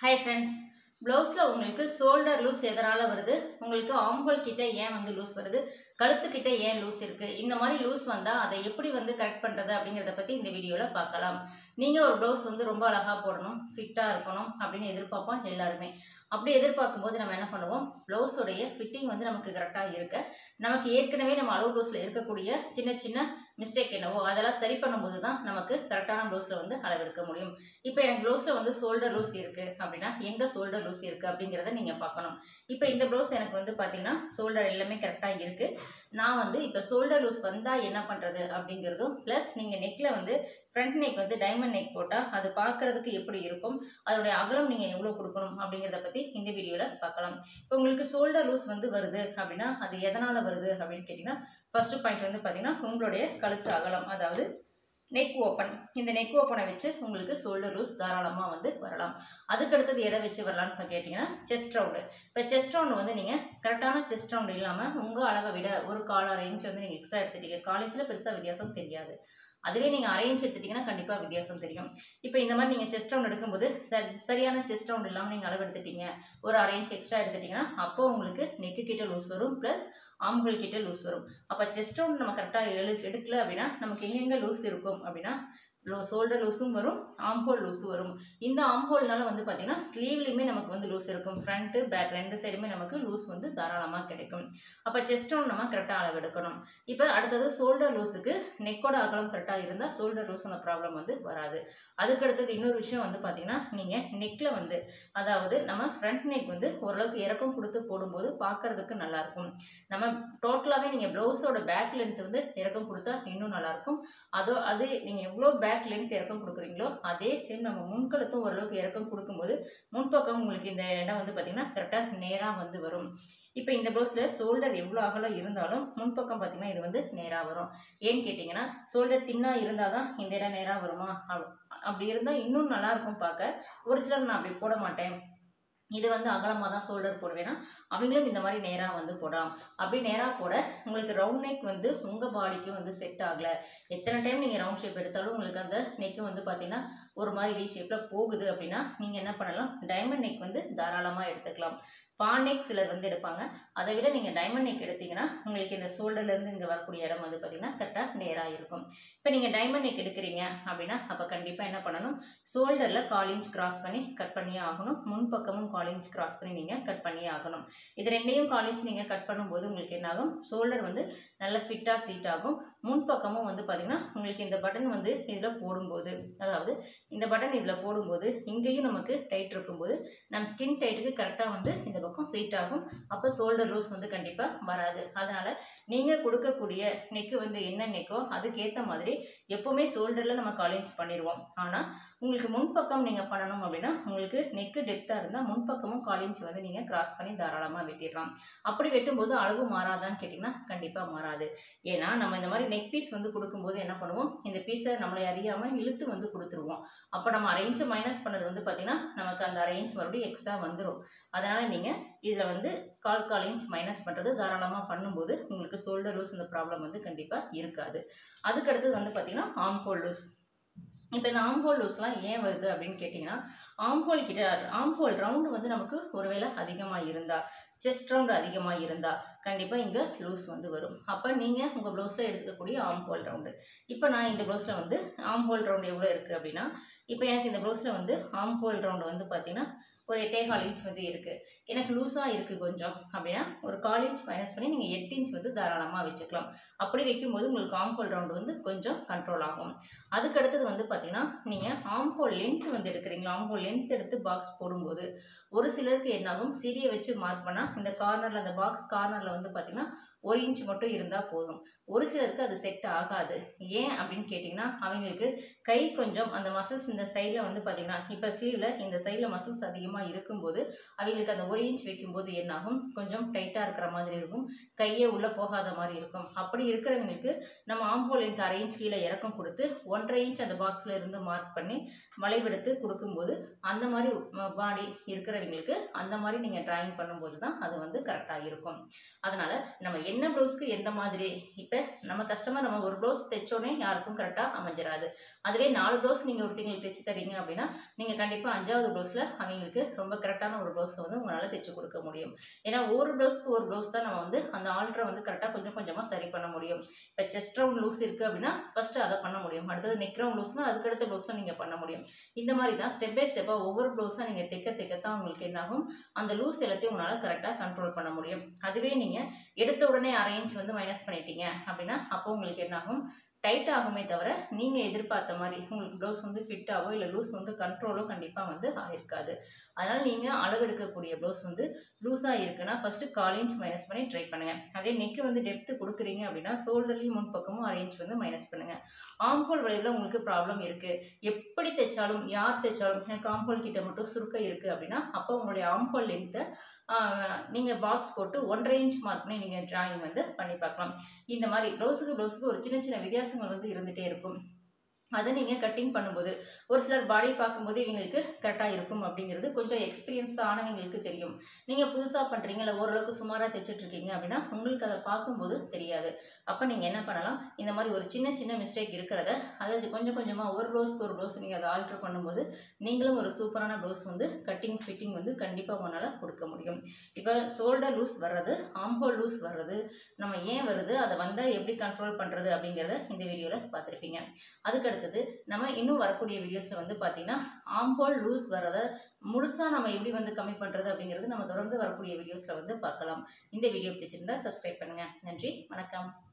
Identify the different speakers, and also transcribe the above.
Speaker 1: Hi friends, blouse la உங்களுக்கு shoulder loose எதனால வருது, உங்களுக்கு armhole கிட்ட ஏன் வந்து லூஸ் வருது, கழுத்து கிட்ட ஏன் லூஸ் இருக்கு, இந்த மாதிரி லூஸ் வந்தா அதை எப்படி வந்து கரெக்ட் பண்றது அப்படிங்கறத பத்தி இந்த வீடியோல பார்க்கலாம். நீங்க ஒரு blouse வந்து ரொம்ப அழகா போடணும், ஃபிட்டா இருக்கணும் அப்படின்னு எதிர்பார்ப்போம் எல்லாருமே. அப்படி எதிர்பார்க்கும்போது நம்ம என்ன பண்ணுவோம், blouse உடைய ஃபிட்டிங் வந்து நமக்கு கரெக்டா இருக்க, நமக்கு ஏற்கனவே நம்ம அளவு blouse ல இருக்கக்கூடிய சின்ன சின்ன மிஸ்டேக் என்னவோ அதெல்லாம் சரி பண்ணும்போது தான் நமக்கு கரெக்டான blouse-ல வந்து அளவெடுக்க முடியும். இப்போ எனக்கு blouse-ல வந்து shoulder loose இருக்கு அப்படின்னா எங்க shoulder loose இருக்கு அப்படிங்கறத நீங்க பார்க்கணும். இப்போ இந்த blouse எனக்கு வந்து பாத்தீங்கன்னா shoulder எல்லாமே கரெக்டா இருக்கு. நான் வந்து இப்போ shoulder loose வந்தா என்ன பண்றது அப்படிங்கறதும் பிளஸ் நீங்க நெக்ல வந்து ஃப்ரண்ட் நெக் வந்து டைமண்ட் நெக் போட்டா அது பார்க்கிறதுக்கு எப்படி இருக்கும், அதோட அகலம் நீங்க எவ்வளவு கொடுக்கணும் அப்படிங்கறத பத்தி இந்த வீடியோல பார்க்கலாம். இப்போ உங்களுக்கு shoulder loose வந்து வருது அப்படின்னா அது எதனால வருது அப்படின்னு கேட்டீங்கன்னா ஃபர்ஸ்ட் பாயிண்ட் வந்து பாத்தீங்கன்னா உங்களுடைய கழுத்து அகலம், அதாவது நெக் ஓப்பன். இந்த நெக் ஓப்பனை வச்சு உங்களுக்கு ஷோல்டர் லூஸ் தாராளமாக வந்து வரலாம். அதுக்கு அடுத்தது எதை வச்சு வரலாம்னு கேட்டிங்கன்னா செஸ்ட் ரவுண்டு. இப்போ செஸ்ட் ரவுண்டு வந்து நீங்கள் கரெக்டான செஸ்ட் ரவுண்டு இல்லாமல் உங்கள் அளவை விட ஒரு 1/4 இன்ச் வந்து நீங்கள் எக்ஸ்ட்ரா எடுத்துட்டீங்க. காலேஜில் பெருசாக வித்தியாசம் தெரியாது. அதுவே நீங்கள் அரை இன்ச் எடுத்துட்டீங்கன்னா கண்டிப்பாக வித்தியாசம் தெரியும். இப்போ இந்த மாதிரி நீங்கள் செஸ்ட் ரவுண்ட் எடுக்கும்போது சரியான செஸ்ட் ரவுண்ட் இல்லாமல் நீங்கள் அளவு எடுத்துட்டீங்க, ஒரு அரை இன்ச் எக்ஸ்ட்ரா எடுத்துட்டீங்கன்னா அப்போ உங்களுக்கு நெக்கு கிட்ட லூஸ் வரும், ப்ளஸ் ஆம்ஹோல் கிட்ட லூஸ் வரும். அப்போ செஸ்ட் ரவுண்ட் நம்ம கரெக்டாக எடுக்கல அப்படின்னா நமக்கு எங்கெங்கே லூஸ் இருக்கும் அப்படின்னா ஷோல்டர் லூஸும் வரும், ஆம்ஹோல் லூஸும் வரும். இந்த ஆம்ஹோல்னால வந்து பார்த்தீங்கன்னா ஸ்லீவ்லையுமே நமக்கு வந்து லூஸ் இருக்கும், ஃப்ரண்ட் பேக் ரெண்டு சைடுமே நமக்கு லூஸ் வந்து தாராளமாக கிடைக்கும். அப்போ செஸ்ட் ரவுண்ட் நம்ம கரெக்டாக அளவு எடுக்கணும். இப்போ அடுத்தது ஷோல்டர் லூஸுக்கு நெக்கோட அகலம் கரெக்டாக இருந்தால் ஷோல்டர் லூஸ் அந்த ப்ராப்ளம் வந்து வராது. அதுக்கு அடுத்தது இன்னொரு விஷயம் வந்து பார்த்தீங்கன்னா நீங்கள் நெக்கில் வந்து அதாவது நம்ம ஃப்ரண்ட் நெக் வந்து ஓரளவுக்கு இறக்கம் கொடுத்து போடும்போது பார்க்கறதுக்கு நல்லாயிருக்கும். நம்ம டோட்டலாகவே நீங்கள் ப்ளவுஸோட பேக் லென்த் வந்து இறக்கம் கொடுத்தா இன்னும் நல்லாயிருக்கும். அது நீங்கள் எவ்வளோ பேக் லென்த் இறக்கம் கொடுக்குறீங்களோ அதே சேம் நம்ம முன்கழுத்தும் ஓரளவுக்கு இறக்கம் கொடுக்கும்போது முன்பக்கம் உங்களுக்கு இந்த இடம் வந்து பார்த்தீங்கன்னா கரெக்டாக நேராக வந்து வரும். இப்போ இந்த ப்ளவுஸில் ஷோல்டர் எவ்வளோ அகலம் இருந்தாலும் முன்பக்கம் பார்த்தீங்கன்னா இது வந்து நேராக வரும். ஏன்னு கேட்டிங்கன்னா ஷோல்டர் தின்னாக இருந்தால் தான் இந்த இடம் நேராக வருமா, அப்படி இருந்தால் இன்னும் நல்லாயிருக்கும் பார்க்க. ஒரு சிலர் நான் அப்படி போட மாட்டேன், இது வந்து அகலமாக தான் ஷோல்டர் போடுவேன்னா அவங்களும் இந்த மாதிரி நேராக வந்து போடலாம். அப்படி நேராக போட உங்களுக்கு ரவுண்ட் நெக் வந்து உங்கள் பாடிக்கு வந்து செட் ஆகலை. எத்தனை டைம் நீங்கள் ரவுண்ட் ஷேப் எடுத்தாலும் உங்களுக்கு அந்த நெக்கு வந்து பார்த்தீங்கன்னா ஒரு மாதிரி வி ஷேப்பில் போகுது அப்படின்னா நீங்கள் என்ன பண்ணலாம், டைமண்ட் நெக் வந்து தாராளமாக எடுத்துக்கலாம். பான் நெக் சிலர் வந்து எடுப்பாங்க, அதை விட நீங்கள் டைமண்ட் நெக் எடுத்தீங்கன்னா உங்களுக்கு இந்த ஷோல்டர்லேருந்து இங்கே வரக்கூடிய இடம் வந்து பார்த்தீங்கன்னா கரெக்டாக நேராக இருக்கும். இப்போ நீங்கள் டைமண்ட் நெக் எடுக்கிறீங்க அப்படின்னா அப்போ கண்டிப்பாக என்ன பண்ணணும், ஷோல்டரில் 1/4 இன்ச் கிராஸ் பண்ணி கட் பண்ணியே ஆகணும், முன்பக்கமும் 1/4 இன்ச் கிராஸ் பண்ணி நீங்கள் கட் பண்ணியே ஆகணும். இது ரெண்டையும் 1/4 இன்ச் நீங்கள் கட் பண்ணும்போது உங்களுக்கு என்ன ஆகும், ஷோல்டர் வந்து நல்ல ஃபிட்டாக சீட் ஆகும். முன்பக்கமும் வந்து பார்த்தீங்கன்னா உங்களுக்கு இந்த பட்டன் வந்து இதில் போடும்போது, அதாவது இந்த பட்டன் இதில் போடும்போது இங்கேயும் நமக்கு டைட் இருக்கும்போது நம்ம ஸ்கின் டைட்டுக்கு கரெக்டாக வந்து இந்த பக்கம் சீட் ஆகும். அப்போ ஷோல்டர் லூஸ் வந்து கண்டிப்பாக வராது. அதனால் நீங்கள் கொடுக்கக்கூடிய நெக்கு வந்து என்ன நெக்கோ அதுக்கேற்ற மாதிரி எப்போவுமே ஷோல்டரில் நம்ம 1/4 இன்ச் பண்ணிடுவோம். ஆனால் உங்களுக்கு முன்பக்கம் நீங்கள் பண்ணணும் அப்படின்னா உங்களுக்கு நெக்கு டெப்த்தாக இருந்தால் முன்பக்கமும் 1/4 இன்ச் வந்து நீங்கள் கிராஸ் பண்ணி தாராளமாக வெட்டிடலாம். அப்படி வெட்டும்போது அளவு மாறாதான்னு கேட்டிங்கன்னா கண்டிப்பாக மாறாது. ஏன்னா நம்ம இந்த மாதிரி நெக் பீஸ் வந்து கொடுக்கும்போது என்ன பண்ணுவோம், இந்த பீஸை நம்மளை அறியாமல் இழுத்து வந்து கொடுத்துருவோம். அப்போ நம்ம அரை இன்ச்சு மைனஸ் பண்ணது வந்து பார்த்தீங்கன்னா நமக்கு அந்த அரை இன்ச் மறுபடியும் எக்ஸ்ட்ரா வந்துடும். அதனால் நீங்கள் இதில் வந்து 1/4 இன்ச் மைனஸ் பண்ணுறது தாராளமாக பண்ணும்போது உங்களுக்கு ஷோல்டர் லூஸ் இந்த ப்ராப்ளம் வந்து கண்டிப்பாக இருக்காது. அதுக்கடுத்தது வந்து பார்த்தீங்கன்னா ஆம்ஹோல் லூஸ். இப்போ இந்த ஆம்ஹோல் லூஸ்லாம் ஏன் வருது அப்படின்னு கேட்டிங்கன்னா ஆம்ஹோல் கிட்ட ஆம்ஹோல் ரவுண்டு வந்து நமக்கு ஒருவேளை அதிகமாக இருந்தால், செஸ்ட் ரவுண்டு அதிகமாக இருந்தால் கண்டிப்பாக இங்கே லூஸ் வந்து வரும். அப்போ நீங்கள் உங்கள் ப்ளவுஸில் எடுத்துக்கக்கூடிய ஆம்ஹோல் ரவுண்டு. இப்போ நான் இந்த ப்ளவுஸில் வந்து ஆம்ஹோல் ரவுண்டு எவ்வளோ இருக்குது அப்படின்னா இப்போ எனக்கு இந்த ப்ளவுஸில் வந்து ஆம்ஹோல் ரவுண்டு வந்து பார்த்தீங்கன்னா ஒரு 8.25 இன்ச் வந்து இருக்குது. எனக்கு லூஸாக இருக்குது கொஞ்சம் அப்படின்னா ஒரு 1/4 இன்ச் மைனஸ் பண்ணி நீங்கள் 8 இன்ச் வந்து தாராளமாக வச்சுக்கலாம். அப்படி வைக்கும்போது உங்களுக்கு ஆம்ஹோல் ரவுண்டு வந்து கொஞ்சம் கண்ட்ரோல் ஆகும். அதுக்கு அடுத்தது வந்து பார்த்தீங்கன்னா நீங்கள் ஆம்ஹோல் லென்த் வந்து எடுக்கிறீங்களா, ஆம்ஹோல் லென்த் எடுத்து பாக்ஸ் போடும்போது ஒரு சிலருக்கு என்னாகும், சிறிய வச்சு மார்க் பண்ணால் இந்த கார்னரில் அந்த பாக்ஸ் கார்னரில் வந்து பார்த்தீங்கன்னா 1 இன்ச் மட்டும் இருந்தால் போதும். ஒரு சிலருக்கு அது செட் ஆகாது. ஏன் அப்படின்னு கேட்டிங்கன்னா அவங்களுக்கு கை கொஞ்சம் அந்த மசில்ஸ் இந்த சைடில் வந்து பார்த்தீங்கன்னா இப்போ ஸ்லீவில் இந்த சைடில் மசில்ஸ் அதிகமாக இருக்கும்போது அவங்களுக்கு அந்த 1 இன்ச் வைக்கும்போது என்னாகும், கொஞ்சம் டைட்டாக இருக்கிற மாதிரி இருக்கும், கையே உள்ளே போகாத மாதிரி இருக்கும். அப்படி இருக்கிறவங்களுக்கு நம்ம ஆம்ஹோல் லென்த் அரை இன்ச் கீழே இறக்கம் கொடுத்து 1.5 இன்ச் அந்த பாக்ஸில் இருந்து மார்க் பண்ணி வளைவெடுத்து கொடுக்கும்போது அந்த மாதிரி பாடி இருக்கிறவங்களுக்கு அந்த மாதிரி நீங்கள் ட்ராயிங் பண்ணும்போது தான் அது வந்து கரெக்டாக இருக்கும். அதனால் நம்ம என்ன ப்ளவுஸ்க்கு எந்த மாதிரி. இப்போ நம்ம கஸ்டமர் நம்ம ஒரு ப்ளவுஸ் தைச்சோடனே யாருக்கும் கரெக்டாக அமைஞ்சிடாது. அதுவே 4 ப்ளவுஸ் நீங்கள் ஒருத்தங்களுக்கு தைச்சு தரீங்க அப்படின்னா நீங்கள் கண்டிப்பாக 5வது ப்ளவுஸில் அவங்களுக்கு ரொம்ப கரெக்டான ஒரு ப்ளவுஸை வந்து உங்களால் தைச்சு கொடுக்க முடியும். ஏன்னா ஒரு ப்ளவுஸ்க்கு ஒரு ப்ளவுஸ் தான் நம்ம வந்து அந்த ஆல்டரை வந்து கரெக்டாக கொஞ்சம் கொஞ்சமாக சரி பண்ண முடியும். இப்போ செஸ்ட் ரவுண்ட் லூஸ் இருக்குது அப்படின்னா ஃபஸ்ட்டு அதை பண்ண முடியும். அடுத்தது நெக் ரவுண்ட் லூஸ்னால் அதுக்கடுத்த ப்ளவுஸில் நீங்கள் பண்ண முடியும். இந்த மாதிரி தான் ஸ்டெப் பை ஸ்டெப்பாக ஒவ்வொரு ப்ளவுஸாக நீங்கள் தைக்கத்தான் உங்களுக்கு என்னாகும், அந்த லூஸ் எல்லாத்தையும் உங்களால் கரெக்டாக கண்ட்ரோல் பண்ண முடியும். அதுவே நீங்கள் எடுத்த உடனே அரை இன்ச் வந்து மைனஸ் பண்ணிட்டீங்க அப்படின்னா அப்போ உங்களுக்கு என்னாகும், டைட் ஆகுமே தவிர நீங்கள் எதிர்பார்த்த மாதிரி உங்களுக்கு ப்ளவுஸ் வந்து ஃபிட்டாவோ இல்லை லூஸ் வந்து கண்ட்ரோலோ கண்டிப்பாக வந்து ஆயிருக்காது. அதனால் நீங்கள் அளவெடுக்கக்கூடிய ப்ளவுஸ் வந்து லூஸாக இருக்குன்னா ஃபஸ்ட்டு 1/4 இன்ச் மைனஸ் பண்ணி ட்ரை பண்ணுங்கள். அதே நெக்கு வந்து டெப்த்து கொடுக்குறீங்க அப்படின்னா ஷோல்டர்லேயும் முன்பக்கமும் அரை இன்ச் வந்து மைனஸ் பண்ணுங்கள். ஆம்ஹோல் வளைவில் உங்களுக்கு ப்ராப்ளம் இருக்குது, எப்படி தைச்சாலும் யார் தைச்சாலும் எனக்கு ஆம்ஹோல் கிட்ட மட்டும் சுருக்க இருக்குது அப்படின்னா அப்போ உங்களுடைய ஆம்ஹோல் லென்த்தை நீங்கள் பாக்ஸ் போட்டு 1.5 இன்ச் மார்க் பண்ணி நீங்கள் ட்ராயிங் வந்து பண்ணி பார்க்கலாம். இந்த மாதிரி ப்ளவுஸுக்கு ஒரு சின்ன சின்ன வித்தியாசங்கள் வந்து இருந்துகிட்டே இருக்கும். அதை நீங்கள் கட்டிங் பண்ணும்போது ஒரு சிலர் பாடி பார்க்கும்போது இவங்களுக்கு கரெக்டாக இருக்கும் அப்படிங்கிறது கொஞ்சம் எக்ஸ்பீரியன்ஸ் ஆனவங்களுக்கு தெரியும். நீங்கள் புதுசாக பண்ணுறீங்க இல்லை ஓரளவுக்கு சுமாராக தைச்சிட்ருக்கீங்க அப்படின்னா உங்களுக்கு அதை பார்க்கும்போது தெரியாது. அப்போ நீங்கள் என்ன பண்ணலாம், இந்த மாதிரி ஒரு சின்ன சின்ன மிஸ்டேக் இருக்கிறத அதை கொஞ்சம் கொஞ்சமாக ஒரு ப்ளவுஸ்க்கு ஒரு ப்ளவுஸ் நீங்கள் அதை ஆல்ட்ரு பண்ணும்போது நீங்களும் ஒரு சூப்பரான ப்ளவுஸ் வந்து கட்டிங் ஃபிட்டிங் வந்து கண்டிப்பாக உங்களால் கொடுக்க முடியும். இப்போ ஷோல்டர் லூஸ் வர்றது, ஆம்ஹோல் லூஸ் வர்றது, நம்ம ஏன் வருது, அதை வந்தால் எப்படி கண்ட்ரோல் பண்ணுறது அப்படிங்கிறத இந்த வீடியோவில் பார்த்துருப்பீங்க. அதுக்கடுத்து நம்ம இன்னும் வரக்கூடிய வீடியோஸ்ல வந்து பார்த்தீங்கன்னா ஆம்ஹோல் லூஸ் வரதை முழுசாக நம்ம எப்படி வந்து கம்மி பண்ணுறது அப்படிங்கிறது நம்ம தொடர்ந்து வரக்கூடிய வீடியோஸ்ல வந்து பார்க்கலாம். இந்த வீடியோ பிடிச்சிருந்தா சப்ஸ்கிரைப் பண்ணுங்க. நன்றி, வணக்கம்.